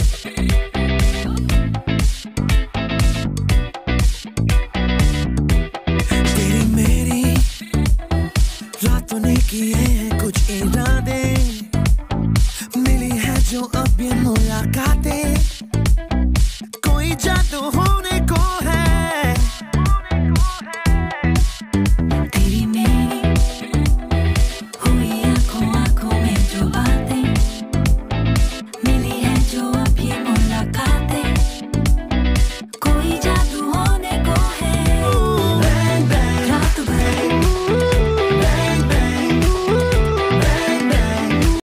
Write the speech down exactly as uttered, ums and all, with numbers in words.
तेरी मेरी रातों ने किए हैं कुछ इरादे, मिली है जो अब ये मुलाकातें, कोई जादू हो